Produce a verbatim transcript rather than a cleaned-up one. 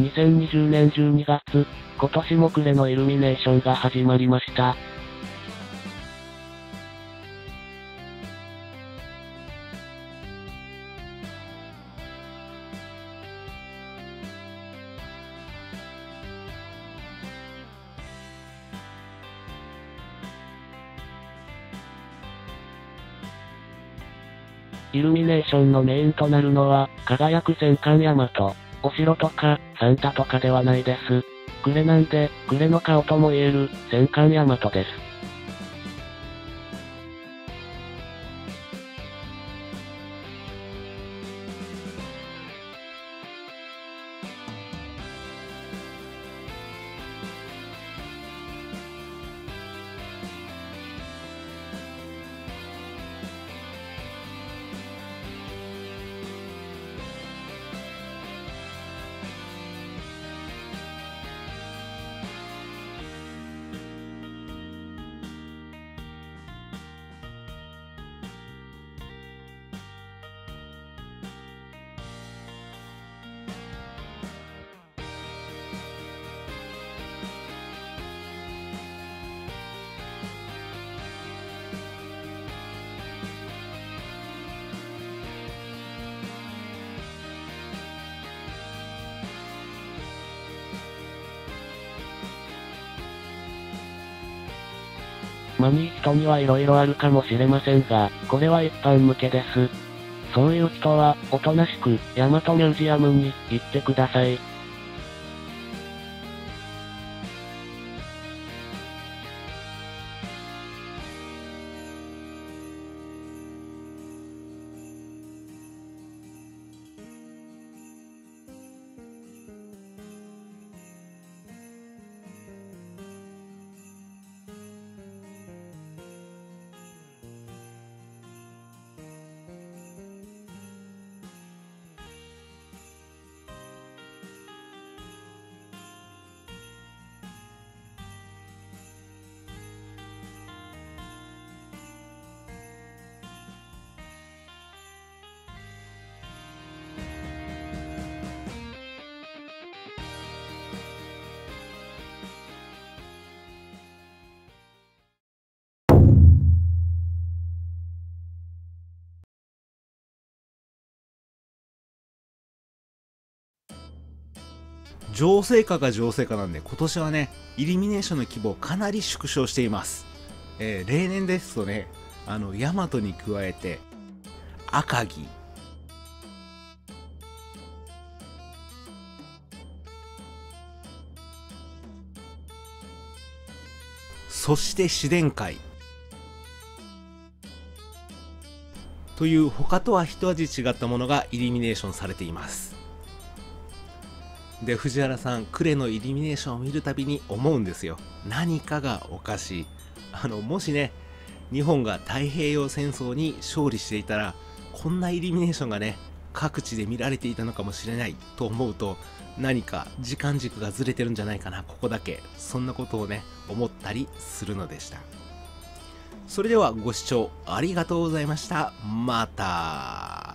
にせんにじゅうねんじゅうにがつ、今年も暮れのイルミネーションが始まりました。イルミネーションのメインとなるのは、輝く戦艦大和、お城とか、サンタとかではないです。暮れなんで、暮れの顔とも言える、戦艦大和です。まに人には色々あるかもしれませんが、これは一般向けです。そういう人は、おとなしく、大和ミュージアムに、行ってください。 情勢下が情勢下なんで、今年はね、イルミネーションの規模をかなり縮小しています。えー、例年ですとね、あの、大和に加えて、赤城、そして市電会という他とは一味違ったものがイルミネーションされています。で、藤原さん、呉のイルミネーションを見るたびに思うんですよ。何かがおかしい。あの、もしね、日本が太平洋戦争に勝利していたら、こんなイルミネーションがね、各地で見られていたのかもしれないと思うと、何か時間軸がずれてるんじゃないかな、ここだけ。そんなことをね、思ったりするのでした。それではご視聴ありがとうございました。また。